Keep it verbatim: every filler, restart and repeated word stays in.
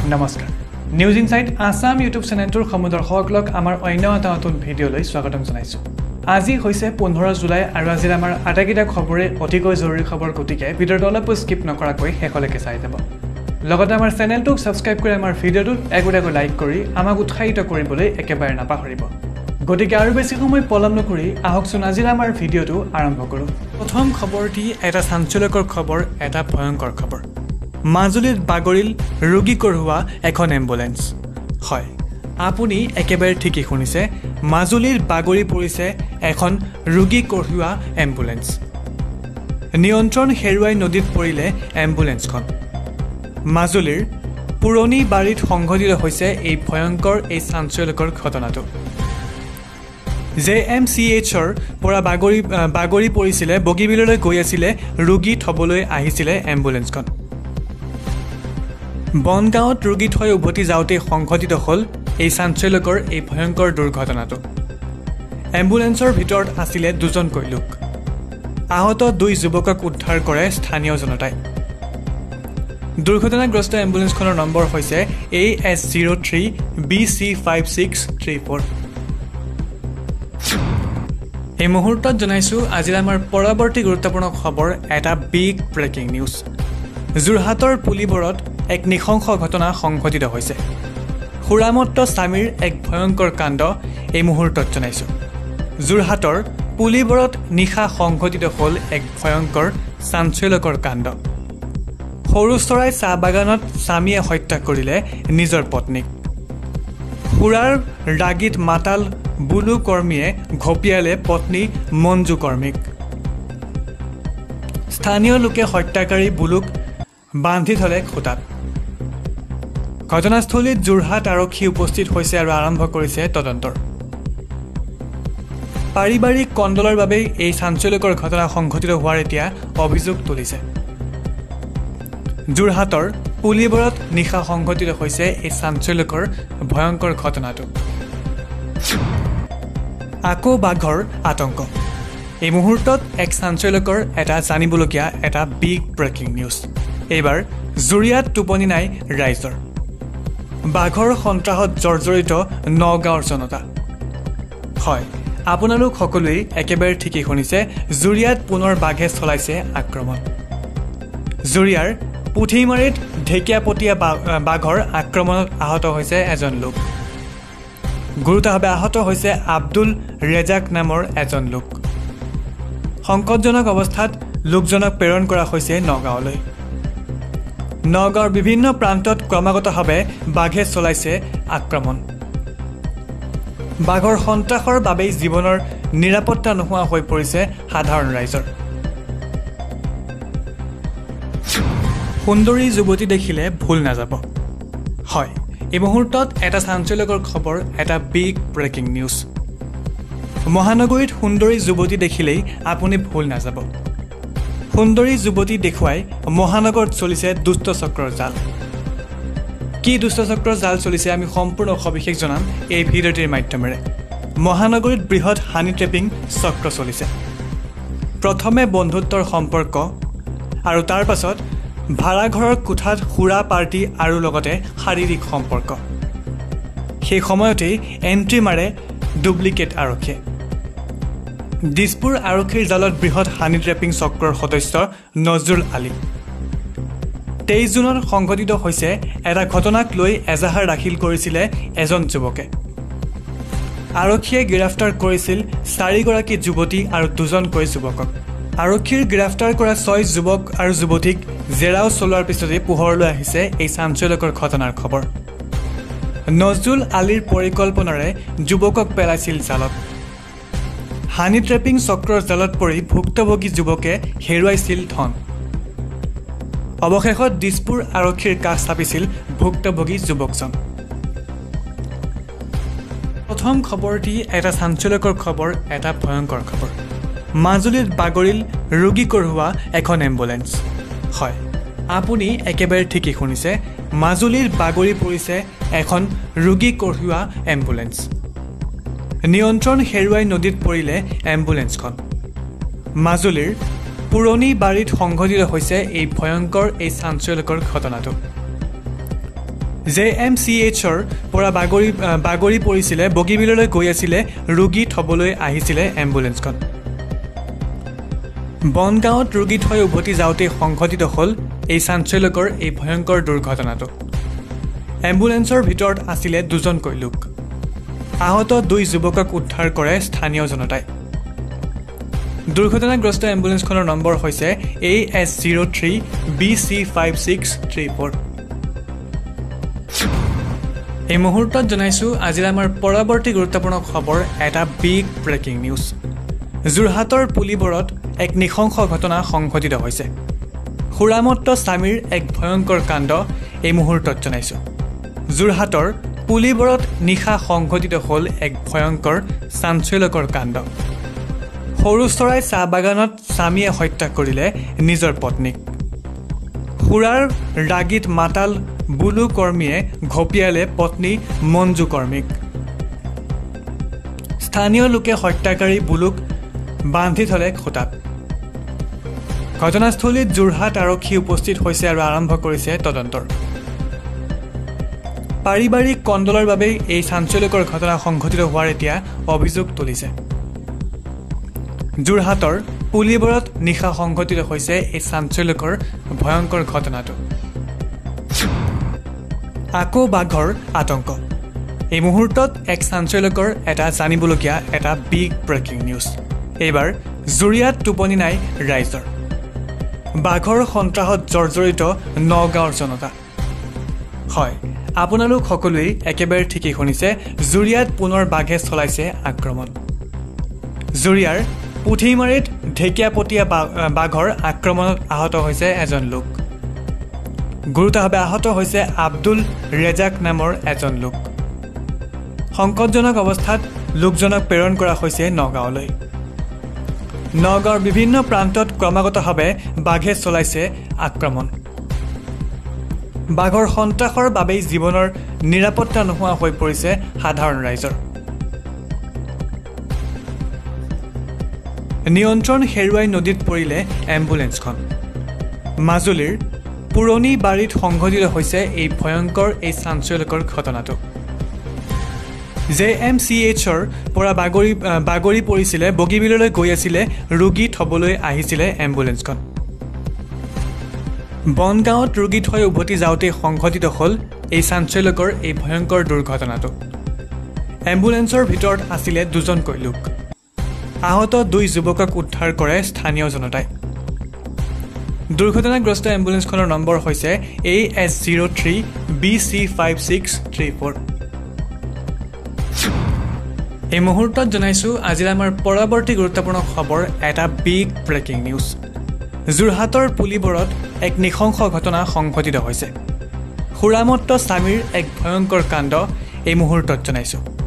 নমস্কাৰ news insight Assam YouTube চেনেলটোৰ সমদৰ্শকলক আমাৰ অন্য এটা নতুন ভিডিঅ'লৈ স্বাগতম জনাইছো আজি হৈছে পোন্ধৰ জুলাই আৰু আজিৰ আমাৰ আটাইকেইটা খবৰে অতিকৈ জৰুৰী খবৰ গতিকে ভিডিঅ'টো অলপ স্কিপ নকৰাকৈ শেষলৈকে চাই যাব লগতে আমাৰ চেনেলটোক সাবস্ক্ৰাইব কৰি আমাৰ ভিডিঅ'টো একোটাকৈ লাইক কৰি আমাক উৎসাহিত কৰিবলৈ একেবাৰে নাপাহৰিব গতিকে আৰু বেছি সময় পলম নকৰি আহকচোন আজিৰ আমাৰ ভিডিঅ'টো আৰম্ভ কৰোঁ প্ৰথম খবৰটি এটা চাঞ্চল্যকৰ খবৰ এটা ভয়ংকৰ খবৰ মাজুলীত বাগৰিল ৰোগী কঢ়ুৱা এখন এম্বুলেন্স হয় আপুনি একেবাৰে ঠিকই শুনিছে মাজুলীৰ বাগৰি পৰিছে এখন ৰোগী কঢ়ুৱা এম্বুলেন্স নিয়ন্ত্ৰণ হেৰুৱাই নদীত পৰিলে এম্বুলেন্সখন মাজুলীৰ পুৰণি বাৰীত সংঘটিত হৈছে এই ভয়ংকৰ এই চাঞ্চল্যকৰ ঘটনাটো জে এম চি এইচৰ পৰা বাগৰি বাগৰি পৰিছিলে বগীবিললৈ গৈ আছিলে ৰোগী থবলৈ আহিছিলে এম্বুলেন্সখন বনগাঁৱত ৰোগী থৈ উভতি যাওঁতে সংঘটিত হ'ল এই চাঞ্চল্যকৰ এই ভয়ংকৰ দুৰ্ঘটনাটো এম্বুলেন্সৰ ভিতৰত আছিলে দুজনকৈ লোক আহত দুই যুৱকক উদ্ধাৰ কৰে স্থানীয় জনতাই দুৰ্ঘটনাগ্ৰস্ত এম্বুলেন্সখনৰ নম্বৰ হৈছে A S zero' three B C five six three four এই মুহূৰ্তত জনাইছোঁ আজিৰ আমাৰ পৰৱৰ্তী গুৰুত্বপূৰ্ণ খবৰ এটা বিগ ব্ৰেকিং নিউজ যোৰহাটৰ পুলিবৰত এক নৃশংস ঘটনা সংঘটিত হৈছে সুৰামত্ত স্বামীৰ এক ভয়ংকৰ কাণ্ড এই মুহূৰ্তত জনাইছোঁ যোৰহাটৰ পুলিবৰত নিশা সংঘটিত হ'ল এক ভয়ংকৰ চাঞ্চল্যকৰ কাণ্ড সৰু চৰাই চাহ বাগানত স্বামীয়ে হত্যা কৰিলে নিজৰ পত্নীক সুৰাৰ ৰাগীত মাতাল বুলু কৰ্মীয়ে ঘপিয়ালে পত্নী মঞ্জু কৰ্মীক স্থানীয় লোকে হত্যাকাৰী বুলুক বান্ধি থলে খুটাত ঘটনাস্থলীত যোৰহাট আৰক্ষী উপস্থিত হৈছে আৰু আৰম্ভ কৰিছে তদন্তৰ পাৰিবাৰিক কণ্ডলৰ বাবেই এই চাঞ্চল্যকৰ ঘটনা সংঘটিত হোৱাৰ এতিয়া অভিযোগ তুলিছে যোৰহাটৰ পুলিবৰত নিশা সংঘটিত হৈছে এই চাঞ্চল্যকৰ ভয়ংকৰ ঘটনাটো আকৌ বাঘৰ আতংক এই মুহূৰ্তত এক চাঞ্চল্যকৰ এটা জানিবলগীয়া এটা বিগ ব্ৰেকিং নিউজ এইবাৰ জুৰিয়াত টোপনি নাই ৰাইজৰ বাঘৰ সন্ত্ৰাসত জৰ্জৰিত নগাঁৱৰ জনতা হয় আপোনালোক সকলোৱেই একেবাৰে ঠিকেই শুনিছে জুৰিয়াত পুনৰ বাঘে চলাইছে আক্ৰমণ জুৰিয়াৰ পুথিমাৰীত ঢেকীয়াপতীয়া বাঘৰ আক্ৰমণত আহত হৈছে এজন লোক গুৰুতৰভাৱে আহত হৈছে আব্দুল ৰেজাক নামৰ এজন লোক সংকটজনক অৱস্থাত লোকজনক প্ৰেৰণ কৰা হৈছে নগাঁৱলৈ নগাঁৱৰ বিভিন্ন প্ৰান্তত ক্ৰমাগতভাৱে বাঘে চলাইছে আক্ৰমণ বাঘৰ সন্ত্ৰাসৰ বাবেই জীৱনৰ নিৰাপত্তা নোহোৱা হৈ পৰিছে সাধাৰণ ৰাইজৰ সুন্দৰী যুৱতী দেখিলে ভুল নাযাব হয় এই মুহূৰ্তত এটা চাঞ্চল্যকৰ খবৰ এটা বিগ ব্ৰেকিং নিউজ মহানগৰীত সুন্দৰী যুৱতী দেখিলেই আপুনি ভুল নাযাব সুন্দৰী যুৱতী দেখুৱাই মহানগৰত চলিছে দুষ্ট চক্ৰৰ জাল কি দুষ্ট চক্ৰৰ জাল চলিছে আমি সম্পূৰ্ণ সবিশেষ জনাম এই ভিডিঅ'টিৰ মাধ্যমেৰে মহানগৰীত বৃহৎ হানি ট্ৰেপিং চক্ৰ চলিছে প্ৰথমে বন্ধুত্বৰ সম্পৰ্ক আৰু তাৰ পাছত ভাড়াঘৰৰ কোঠাত সুৰা পাৰ্টি আৰু লগতে শাৰীৰিক সম্পৰ্ক সেই সময়তেই এণ্ট্ৰি মাৰে ডুপ্লিকেট আৰক্ষীয়ে দিছপুৰ আৰক্ষীৰ জালত বৃহৎ হানি ট্ৰেপিং চক্ৰৰ সদস্য নজৰুল আলী তেইছ জুনত সংঘটিত হৈছে এটা ঘটনাক লৈ এজাহাৰ দাখিল কৰিছিলে এজন যুৱকে আৰক্ষীয়ে গ্ৰেপ্তাৰ কৰিছিল চাৰিগৰাকী যুৱতী আৰু দুজনকৈ যুৱকক আৰক্ষীৰ গ্ৰেপ্তাৰ কৰা ছয় যুৱক আৰু যুৱতীক জেৰাও চলোৱাৰ পিছতে পোহৰলৈ আহিছে এই চাঞ্চল্যকৰ ঘটনাৰ খবৰ নজৰুল আলীৰ পৰিকল্পনাৰে যুৱকক পেলাইছিল জালত হানি ট্ৰেপিং চক্ৰৰ জালত পৰি ভুক্তভোগী যুৱকে হেৰুৱাইছিল ধন অৱশেষত দিছপুৰ আৰক্ষীৰ কাষ চাপিছিল ভুক্তভোগী যুৱকজন প্ৰথম খবৰটি এটা চাঞ্চল্যকৰ খবৰ এটা ভয়ংকৰ খবৰ মাজুলীত বাগৰিল ৰোগী কঢ়ুৱা এখন এম্বুলেন্স হয় আপুনি একেবাৰে ঠিকেই শুনিছে মাজুলীৰ বাগৰি পৰিছে এখন ৰোগী কঢ়ুৱা এম্বুলেন্স নিয়ন্ত্ৰণ হেৰুৱাই নদীত পৰিলে এম্বুলেন্সখন মাজুলীৰ পুৰণি বাৰীত সংঘটিত হৈছে এই ভয়ংকৰ এই চাঞ্চল্যকৰ ঘটনাটো জে এম চি এইচৰ পৰা বাগৰি বাগৰি পৰিছিলে বগীবিললৈ গৈ আছিলে ৰোগী থবলৈ আহিছিলে এম্বুলেন্সখন বনগাঁৱত ৰোগী থৈ উভতি যাওঁতে সংঘটিত হ'ল এই চাঞ্চল্যকৰ এই ভয়ংকৰ দুৰ্ঘটনাটো এম্বুলেন্সৰ ভিতৰত আছিলে দুজনকৈ লোক আহত দুই যুৱকক উদ্ধাৰ কৰে স্থানীয় জনতাই দুৰ্ঘটনাগ্ৰস্ত এম্বুলেন্সখনৰ নম্বৰ হৈছে A S zero' three B C five six three four এই মুহূৰ্তত জনাইছোঁ আজিৰ আমাৰ পৰৱৰ্তী গুৰুত্বপূৰ্ণ খবৰ এটা বিগ ব্ৰেকিং নিউজ যোৰহাটৰ পুলিবৰত এক নৃশংস ঘটনা সংঘটিত হৈছে সুৰামত্ত স্বামীৰ এক ভয়ংকৰ কাণ্ড এই মুহূৰ্তত জনাইছোঁ যোৰহাটৰ পুলিবৰত নিশা সংঘটিত হ'ল এক ভয়ংকৰ চাঞ্চল্যকৰ কাণ্ড সৰু চৰাই চাহ বাগানত স্বামীয়ে হত্যা কৰিলে নিজৰ পত্নীক সুৰাৰ ৰাগীত মাতাল বুলু কৰ্মীয়ে ঘপিয়ালে পত্নী মঞ্জু কৰ্মীক স্থানীয় লোকে হত্যাকাৰী বুলুক বান্ধি থলে খুটাত ঘটনাস্থলীত যোৰহাট আৰক্ষী উপস্থিত হৈছে আৰু আৰম্ভ কৰিছে তদন্তৰ পাৰিবাৰিক কণ্ডলৰ বাবেই এই চাঞ্চল্যকৰ ঘটনা সংঘটিত হোৱাৰ এতিয়া অভিযোগ তুলিছে যোৰহাটৰ পুলিবৰত নিশা সংঘটিত হৈছে এই চাঞ্চল্যকৰ ভয়ংকৰ ঘটনাটো আকৌ বাঘৰ আতংক এই মুহূৰ্তত এক চাঞ্চল্যকৰ এটা জানিবলগীয়া এটা বিগ ব্ৰেকিং নিউজ এইবাৰ জুৰিয়াত টোপনি নাই ৰাইজৰ বাঘৰ সন্ত্ৰাসত জৰ্জৰিত নগাঁৱৰ জনতা হয় আপোনালোক সকলোৱেই একেবাৰে ঠিকেই শুনিছে জুৰিয়াত পুনৰ বাঘে চলাইছে আক্ৰমণ জুৰিয়াৰ পুঠিমাৰীত ঢেকীয়াপতীয়া বাঘৰ আক্ৰমণত আহত হৈছে এজন লোক গুৰুতৰভাৱে আহত হৈছে আব্দুল ৰেজাক নামৰ এজন লোক সংকটজনক অৱস্থাত লোকজনক প্ৰেৰণ কৰা হৈছে নগাঁৱলৈ নগাঁৱৰ বিভিন্ন প্ৰান্তত ক্ৰমাগতভাৱে বাঘে চলাইছে আক্ৰমণ বাঘৰ সন্ত্ৰাসৰ বাবেই জীৱনৰ নিৰাপত্তা নোহোৱা হৈ পৰিছে সাধাৰণ ৰাইজৰ নিয়ন্ত্ৰণ হেৰুৱাই নদীত পৰিলে এম্বুলেন্সখন মাজুলীৰ পুৰণি বাৰীত সংঘটিত হৈছে এই ভয়ংকৰ এই চাঞ্চল্যকৰ ঘটনাটো জে এম চি এইচৰ পৰা বাগৰি বাগৰি পৰিছিলে বগীবিললৈ গৈ আছিলে ৰোগী থবলৈ আহিছিলে এম্বুলেন্সখন বনগাঁৱত ৰোগী থৈ উভতি যাওঁতে সংঘটিত হ'ল এই চাঞ্চল্যকৰ এই ভয়ংকৰ দুৰ্ঘটনাটো এম্বুলেন্সৰ ভিতৰত আছিলে দুজনকৈ লোক আহত দুই যুৱকক উদ্ধাৰ কৰে স্থানীয় জনতাই দুৰ্ঘটনাগ্ৰস্ত এম্বুলেন্সখনৰ নম্বৰ হৈছে A S zero' three B C five six three four এই মুহূৰ্তত জনাইছোঁ আজিৰ আমাৰ পৰৱৰ্তী গুৰুত্বপূৰ্ণ খবৰ এটা বিগ ব্ৰেকিং নিউজ যোৰহাটৰ পুলিবৰত এক নৃশংস ঘটনা সংঘটিত হৈছে সুৰামত্ত স্বামীৰ এক ভয়ংকৰ কাণ্ড এই মুহূৰ্তত জনাইছোঁ